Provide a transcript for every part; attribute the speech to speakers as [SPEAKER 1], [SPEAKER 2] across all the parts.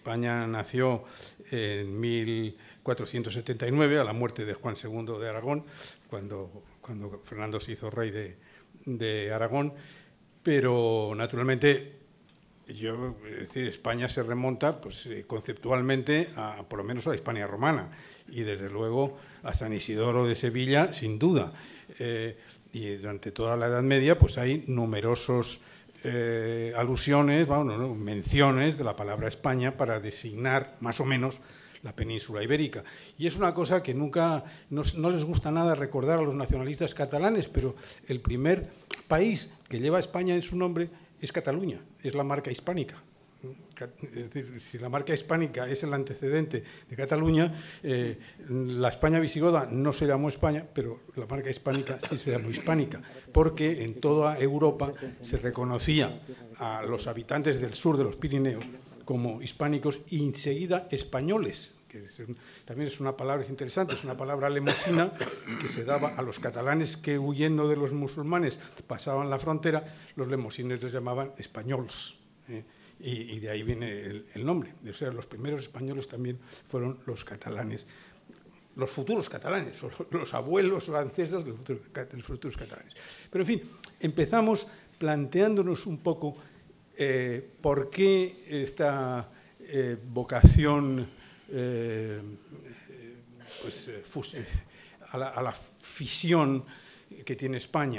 [SPEAKER 1] España nació en 1479, a la muerte de Juan II de Aragón, cuando Fernando se hizo rey de Aragón, pero naturalmente es decir, España se remonta pues, conceptualmente por lo menos a la Hispania romana y desde luego a San Isidoro de Sevilla, sin duda. Y durante toda la Edad Media pues, hay numerosos alusiones, menciones de la palabra España para designar más o menos la península ibérica. Y es una cosa que nunca, no les gusta nada recordar a los nacionalistas catalanes, pero el primer país que lleva España en su nombre es Cataluña, es la marca hispánica. Es decir, si la marca hispánica es el antecedente de Cataluña, la España visigoda no se llamó España, pero la marca hispánica sí se llamó hispánica, porque en toda Europa se reconocía a los habitantes del sur de los Pirineos como hispánicos y enseguida españoles, que también es una palabra interesante, es una palabra lemosina que se daba a los catalanes que huyendo de los musulmanes pasaban la frontera, los lemosines les llamaban españols. Y de ahí viene el nombre. O sea, los primeros españoles también fueron los catalanes, los futuros catalanes, los abuelos o ancestros de los futuros catalanes. Pero, en fin, empezamos planteándonos un poco por qué esta vocación a la fisión que tiene España.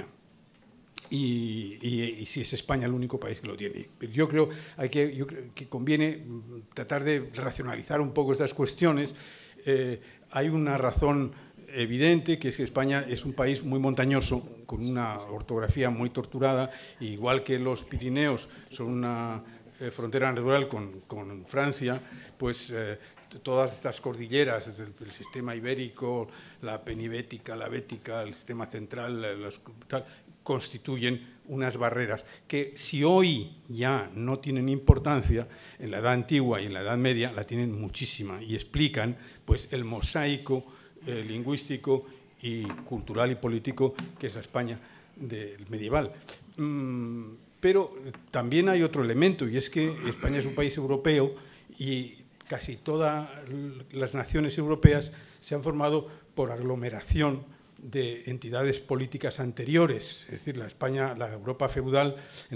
[SPEAKER 1] Y si es España el único país que lo tiene. Yo creo que conviene tratar de racionalizar un poco estas cuestiones. Hay una razón evidente, que es que España es un país muy montañoso, con una orografía muy torturada, igual que los Pirineos son una frontera natural con Francia, pues todas estas cordilleras, desde el sistema ibérico, la penibética, la bética, el sistema central, constituyen unas barreras que si hoy ya no tienen importancia, en la Edad Antigua y en la Edad Media la tienen muchísima y explican pues, el mosaico lingüístico y cultural y político que es la España medieval. Pero también hay otro elemento, y es que España es un país europeo y casi todas las naciones europeas se han formado por aglomeración de entidades políticas anteriores, es decir, en la Europa feudal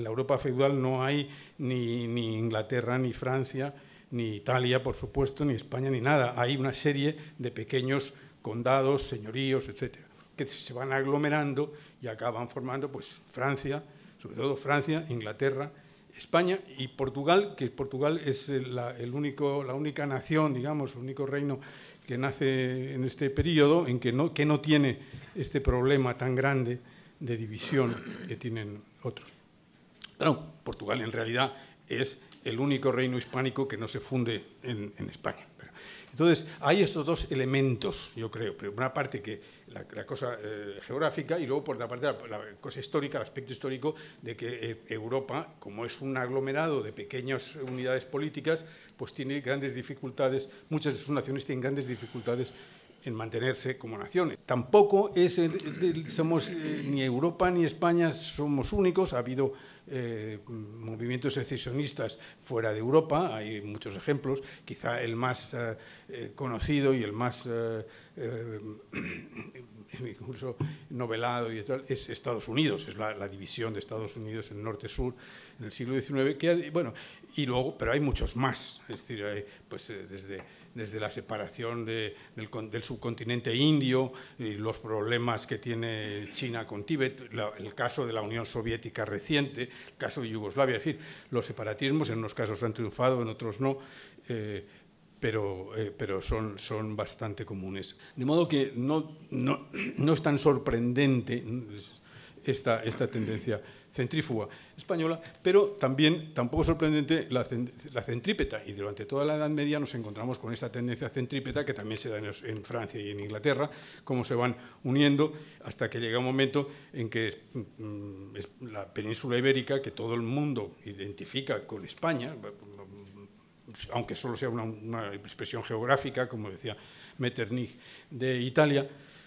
[SPEAKER 1] no hay ni Inglaterra, ni Francia, ni Italia, por supuesto, ni España, ni nada. Hay una serie de pequeños condados, señoríos, etcétera, que se van aglomerando y acaban formando, pues, Francia, sobre todo Francia, Inglaterra, España y Portugal, que Portugal es la única nación, digamos, el único reino que nace en este periodo en que no tiene este problema tan grande de división que tienen otros. Claro, Portugal en realidad es el único reino hispánico que no se funde en España. Entonces, hay estos dos elementos, yo creo, por una parte que la cosa geográfica y luego por otra parte la cosa histórica, el aspecto histórico de que Europa, como es un aglomerado de pequeñas unidades políticas, pues tiene grandes dificultades, muchas de sus naciones tienen grandes dificultades en mantenerse como naciones. Tampoco somos ni Europa ni España somos únicos, ha habido movimientos secesionistas fuera de Europa, hay muchos ejemplos, quizá el más conocido y el más incluso novelado y tal, es Estados Unidos, es la división de Estados Unidos en norte-sur en el siglo XIX, y luego, pero hay muchos más, es decir, pues desde la separación del subcontinente indio y los problemas que tiene China con Tíbet, el caso de la Unión Soviética reciente, el caso de Yugoslavia, es decir, los separatismos en unos casos han triunfado, en otros no, pero son bastante comunes. De modo que no es tan sorprendente esta tendencia centrífuga española, pero tampoco es sorprendente la centrípeta, y durante toda la Edad Media nos encontramos con esta tendencia centrípeta que también se da en Francia y en Inglaterra, cómo se van uniendo hasta que llega un momento en que la península ibérica, que todo el mundo identifica con España, aunque solo sea una expresión geográfica, como decía Metternich de Italia,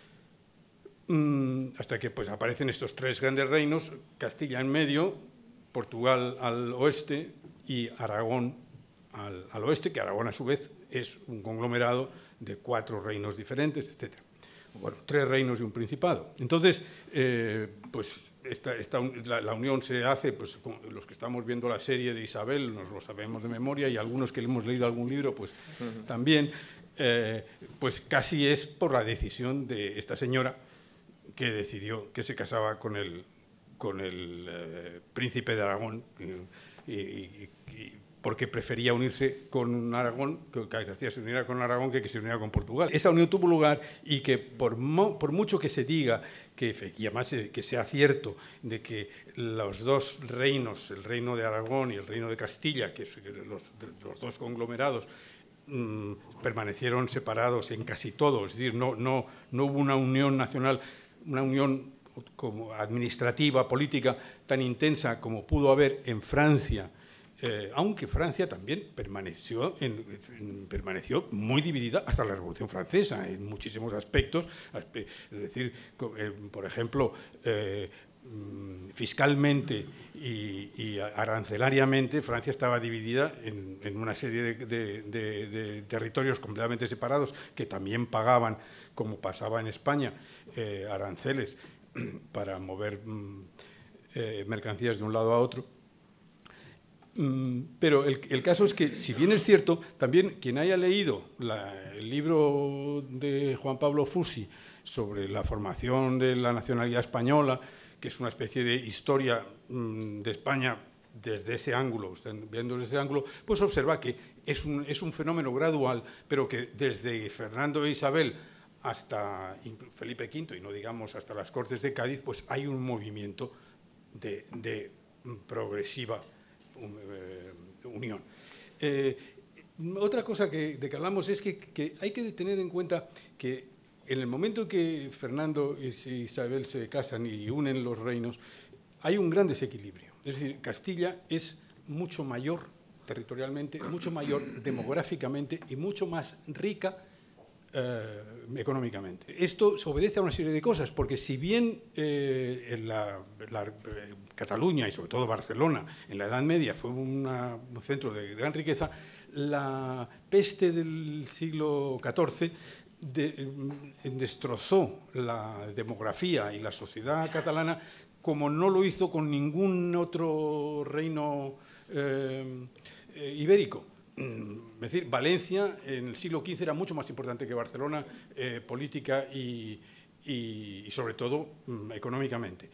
[SPEAKER 1] hasta que pues, aparecen estos tres grandes reinos, Castilla en medio, Portugal al oeste y Aragón al oeste, que Aragón a su vez es un conglomerado de 4 reinos diferentes, etc. Bueno, 3 reinos y un principado. Entonces, pues la unión se hace, pues los que estamos viendo la serie de Isabel nos lo sabemos de memoria, y algunos que hemos leído algún libro, pues también, pues casi es por la decisión de esta señora que decidió que se casaba con el príncipe de Aragón, porque prefería unirse con Aragón, que Castilla se uniera con Aragón que se uniera con Portugal. Esa unión tuvo lugar, y que por mucho que se diga, y además que sea cierto, de que los 2 reinos, el reino de Aragón y el reino de Castilla, que los 2 conglomerados, permanecieron separados en casi todo, es decir, no hubo una unión nacional, una unión como administrativa, política, tan intensa como pudo haber en Francia, aunque Francia también permaneció muy dividida hasta la Revolución Francesa en muchísimos aspectos. Es decir, por ejemplo, fiscalmente y arancelariamente, Francia estaba dividida en una serie de territorios completamente separados, que también pagaban, como pasaba en España, aranceles para mover mercancías de un lado a otro. Pero el caso es que, si bien es cierto, también quien haya leído el libro de Juan Pablo Fusi sobre la formación de la nacionalidad española, que es una especie de historia de España desde ese ángulo, viendo desde ese ángulo, pues observa que es un fenómeno gradual, pero que desde Fernando e Isabel hasta Felipe V, y no digamos hasta las Cortes de Cádiz, pues hay un movimiento de progresiva unión. Otra cosa de que hablamos es que hay que tener en cuenta que en el momento que Fernando y Isabel se casan y unen los reinos, hay un gran desequilibrio. Es decir, Castilla es mucho mayor territorialmente, mucho mayor demográficamente y mucho más rica económicamente. Esto se obedece a una serie de cosas, porque si bien en Cataluña y sobre todo Barcelona en la Edad Media fue un centro de gran riqueza, la peste del siglo XIV destrozó la demografía y la sociedad catalana como no lo hizo con ningún otro reino ibérico. Es decir, Valencia en el siglo XV era mucho más importante que Barcelona, política y sobre todo económicamente.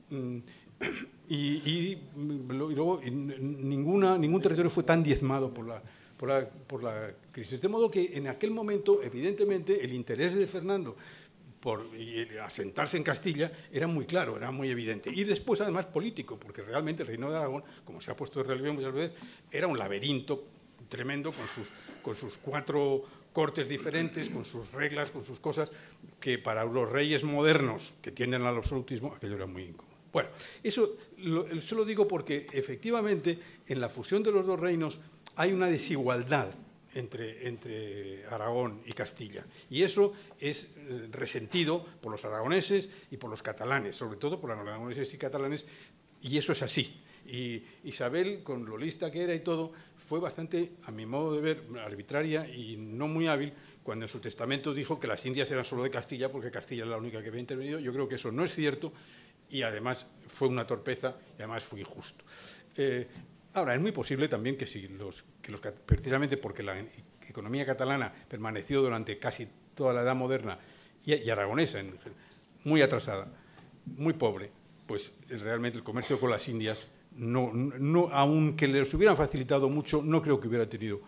[SPEAKER 1] Y luego ningún territorio fue tan diezmado por la crisis. De modo que en aquel momento, evidentemente, el interés de Fernando por asentarse en Castilla era muy claro, era muy evidente. Y después, además, político, porque realmente el Reino de Aragón, como se ha puesto de relieve muchas veces, era un laberinto tremendo con sus 4 cortes diferentes, con sus reglas, con sus cosas, que para los reyes modernos que tienden al absolutismo, aquello era muy incómodo. Bueno, eso lo digo porque efectivamente en la fusión de los 2 reinos hay una desigualdad entre Aragón y Castilla, y eso es resentido por los aragoneses y por los catalanes, sobre todo por los aragoneses y catalanes, y eso es así. Y Isabel, con lo lista que era y todo, fue bastante, a mi modo de ver, arbitraria y no muy hábil cuando en su testamento dijo que las Indias eran solo de Castilla porque Castilla era la única que había intervenido. Yo creo que eso no es cierto, y además fue una torpeza y además fue injusto. Ahora, es muy posible también que precisamente porque la economía catalana permaneció durante casi toda la Edad Moderna y aragonesa, muy atrasada, muy pobre, pues realmente el comercio con las Indias, aunque les hubieran facilitado mucho, no creo que hubiera tenido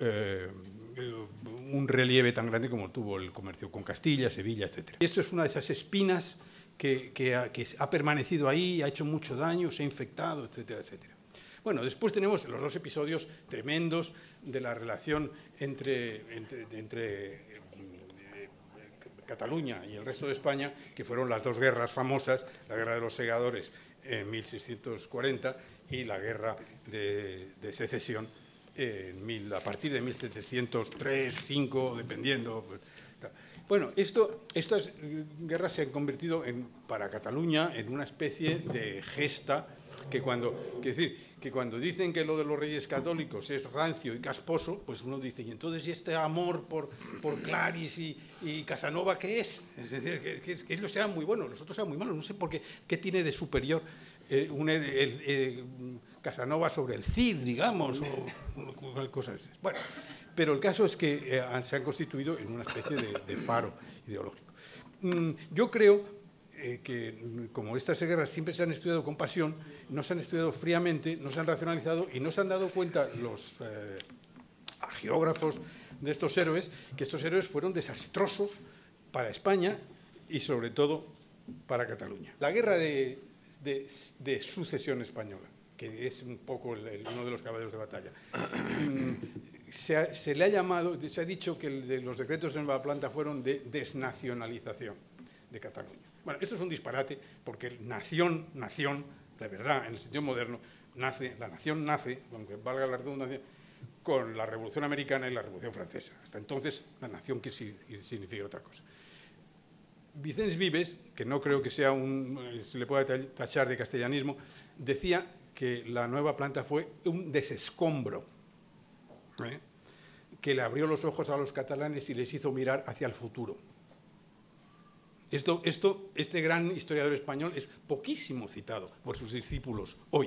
[SPEAKER 1] un relieve tan grande como tuvo el comercio con Castilla, Sevilla, etc. Esto es una de esas espinas que ha permanecido ahí, ha hecho mucho daño, se ha infectado, etcétera, etcétera. Bueno, después tenemos los 2 episodios tremendos de la relación entre Cataluña y el resto de España, que fueron las 2 guerras famosas, la Guerra de los Segadores en 1640 y la Guerra de Secesión a partir de 1703, 5, dependiendo. Bueno, estas guerras se han convertido para Cataluña en una especie de gesta que cuando dicen que lo de los reyes católicos es rancio y casposo, pues uno dice, y entonces, ¿y este amor por Claris y Casanova qué es? Es decir, que ellos sean muy buenos, los otros sean muy malos, no sé por qué tiene de superior Casanova sobre el Cid, digamos, o cosas así. Bueno, pero el caso es que se han constituido en una especie de faro ideológico. Yo creo que como estas guerras siempre se han estudiado con pasión, no se han estudiado fríamente, no se han racionalizado y no se han dado cuenta los geógrafos de estos héroes, que estos héroes fueron desastrosos para España y sobre todo para Cataluña. La guerra de sucesión española, que es un poco uno de los caballos de batalla, se le ha llamado, se ha dicho que los decretos de Nueva Planta fueron de desnacionalización de Cataluña. Bueno, esto es un disparate, porque nación, de verdad, en el sentido moderno, la nación nace, aunque valga la redundancia, con la Revolución Americana y la Revolución Francesa. Hasta entonces, la nación que significa otra cosa. Vicens Vives, que no creo que se le pueda tachar de castellanismo, decía que la Nueva Planta fue un desescombro, que le abrió los ojos a los catalanes y les hizo mirar hacia el futuro. Este gran historiador español es poquísimo citado por sus discípulos hoy.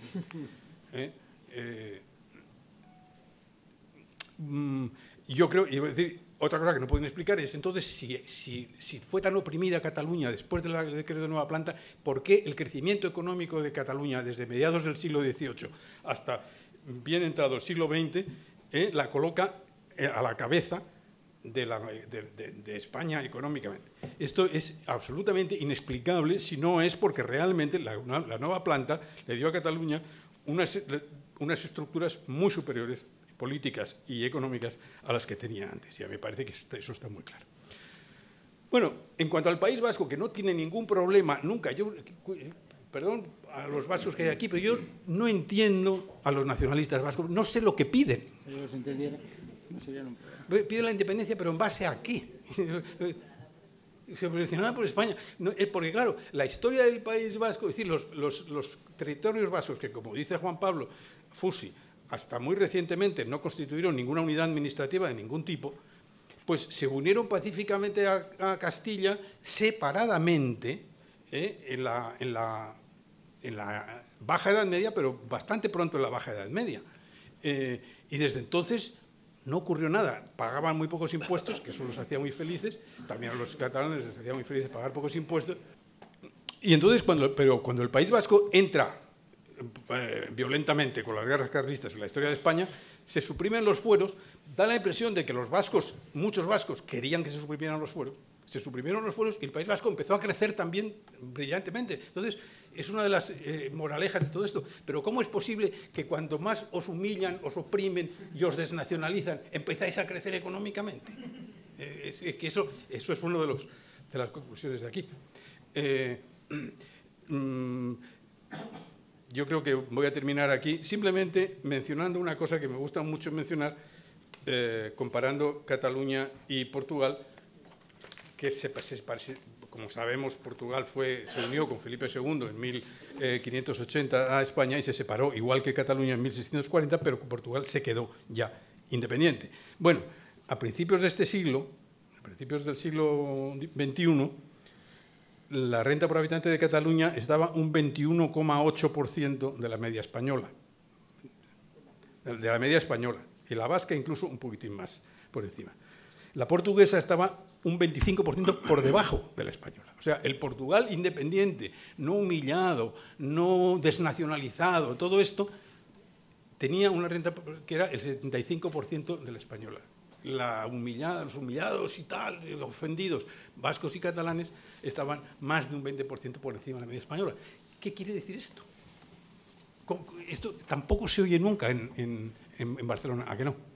[SPEAKER 1] Yo creo, y voy a decir, otra cosa que no pueden explicar es, entonces, si fue tan oprimida Cataluña después del decreto de Nueva Planta, ¿por qué el crecimiento económico de Cataluña desde mediados del siglo XVIII hasta bien entrado el siglo XX la coloca a la cabeza de España económicamente? Esto es absolutamente inexplicable si no es porque realmente la Nueva Planta le dio a Cataluña unas estructuras muy superiores, políticas y económicas, a las que tenía antes. Y a mí me parece que eso está muy claro. Bueno, en cuanto al País Vasco, que no tiene ningún problema nunca, perdón a los vascos que hay aquí, pero yo no entiendo a los nacionalistas vascos, no sé lo que piden.
[SPEAKER 2] Si ellos entendieran, no serían un problema.
[SPEAKER 1] Piden la independencia, pero ¿en base a qué? Subvencionada por España. No, porque, claro, la historia del País Vasco, es decir, los territorios vascos, que como dice Juan Pablo Fusi, hasta muy recientemente no constituyeron ninguna unidad administrativa de ningún tipo, pues se unieron pacíficamente a Castilla separadamente en la Baja Edad Media, pero bastante pronto en la Baja Edad Media. Y desde entonces no ocurrió nada. Pagaban muy pocos impuestos, que eso los hacía muy felices. También a los catalanes les hacía muy felices pagar pocos impuestos. Y entonces, cuando el País Vasco entra violentamente con las guerras carlistas en la historia de España, se suprimen los fueros, da la impresión de que los vascos, muchos vascos, querían que se suprimieran los fueros, se suprimieron los fueros y el País Vasco empezó a crecer también brillantemente. Entonces, es una de las moralejas de todo esto. Pero ¿cómo es posible que cuanto más os humillan, os oprimen y os desnacionalizan, empezáis a crecer económicamente? Es que eso es una de las conclusiones de aquí. Yo creo que voy a terminar aquí simplemente mencionando una cosa que me gusta mucho mencionar, comparando Cataluña y Portugal, que como sabemos, Portugal se unió con Felipe II en 1580 a España y se separó, igual que Cataluña, en 1640, pero Portugal se quedó ya independiente. Bueno, a principios del siglo XXI, la renta por habitante de Cataluña estaba un 21,8% de la media española. Y la vasca incluso un poquitín más por encima. La portuguesa estaba un 25% por debajo de la española. O sea, el Portugal independiente, no humillado, no desnacionalizado, todo esto, tenía una renta que era el 75% de la española. Los humillados y tal, ofendidos, vascos y catalanes, estaban más de un 20% por encima de la media española. ¿Qué quiere decir esto? Esto tampoco se oye nunca en Barcelona, ¿a que no?